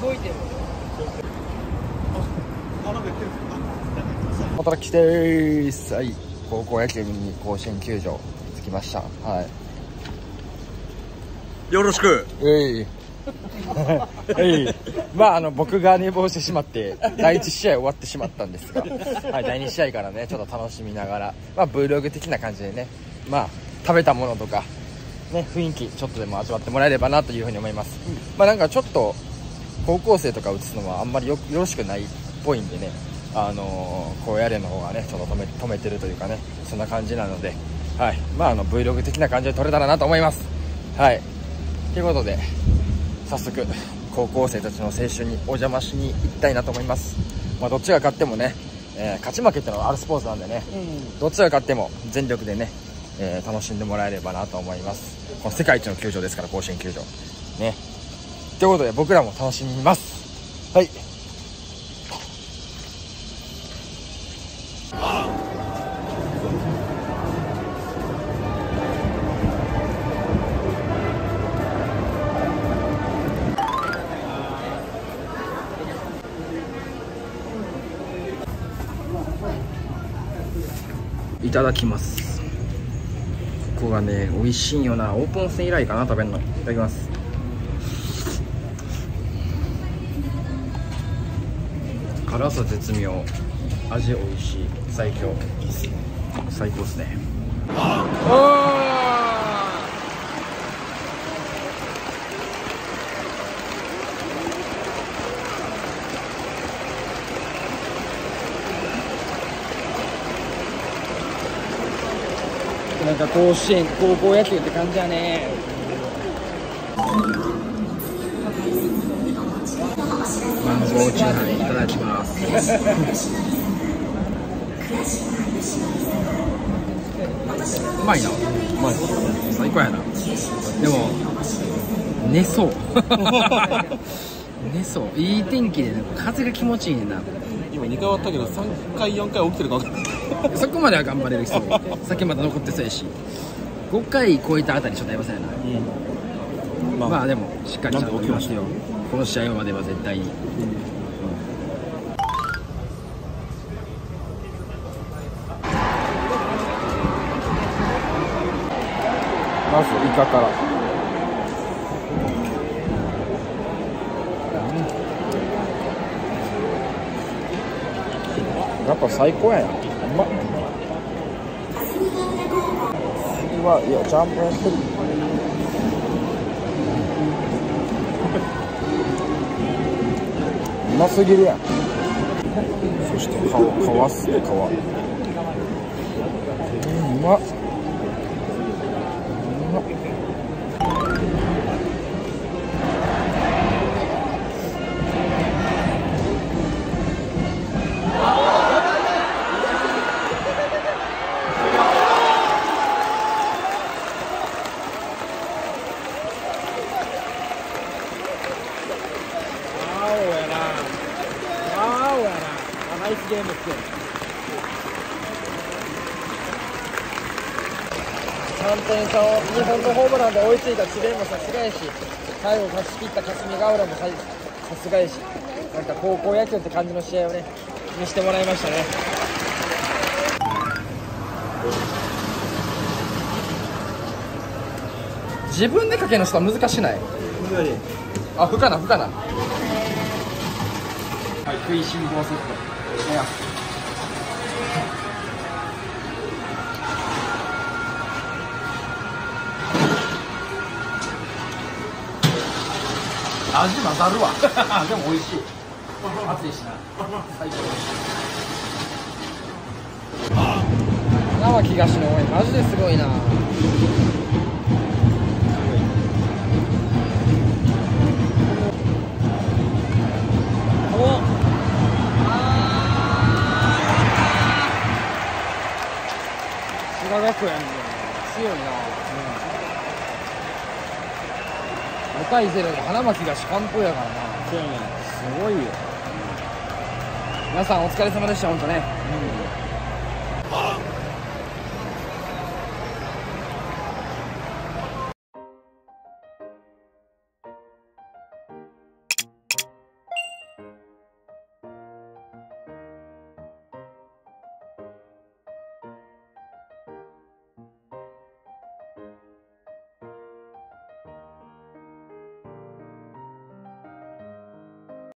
動いてる。 働きです。はい、高校野球見に甲子園球場着きました。はい。 よろしく。 まあ僕が寝坊してしまって第1試合終わってしまったんですが、はい、第2試合からねちょっと楽しみながら、まあ Vlog 的な感じでね、まあ食べたものとかね雰囲気ちょっとでも味わってもらえればなというふうに思います。まあなんかちょっと高校生とか映すのはあんまりよろしくないっぽいんでね、高野連の方がねちょっと止めてるというかね、そんな感じなので、はい、まあVlog 的な感じで撮れたらなと思います。はい、ということで早速高校生たちの青春にお邪魔しに行きたいなと思います。まあどっちが勝ってもね、勝ち負けってのはあるスポーツなんでね、どっちが勝っても全力でね、楽しんでもらえればなと思います。この世界一の球場ですから、甲子園球場ね。ということで僕らも楽しみます。はい。いただきます。ここがね美味しいんよな。オープン戦以来かな食べるの。いただきます。辛さ絶妙、味美味しい、最強、最高ですね。なんか甲子園高校野球って感じやね。マンゴーチューハイいただきます。うまいな。うまい。最高やな。でも寝そう寝そう。いい天気でね、風が気持ちいいねんな。 今2回終わったけど3回4回起きてるか分かんないそこまでは頑張れる人先まだ残ってそうやし、5回超えたあたりちょっとやばそうやな。まあでもしっかりちゃんと起きましたよ、この試合までは絶対に。まずイカから。やっぱ最高やな。うまっ。次はいやジャンプやってる。うますぎるやん。そして皮っすね、皮。うまっ。ナイスゲームっすよ。3点差を2本のホームランで追いついた智弁もさすがやし、最後勝ち切った霞ヶ浦もさすがやし、なんか高校野球って感じの試合をね見せてもらいましたね。自分でかけの人は難しない？あ、不可能。はい、食いしん坊セット。味混ざるわでも美味しい。熱いしな。最高。花巻東の応援マジですごいな。滋賀学園で強いな。5対0で花巻東完封やからな。すごいよ。皆さんお疲れ様でした。本当ね。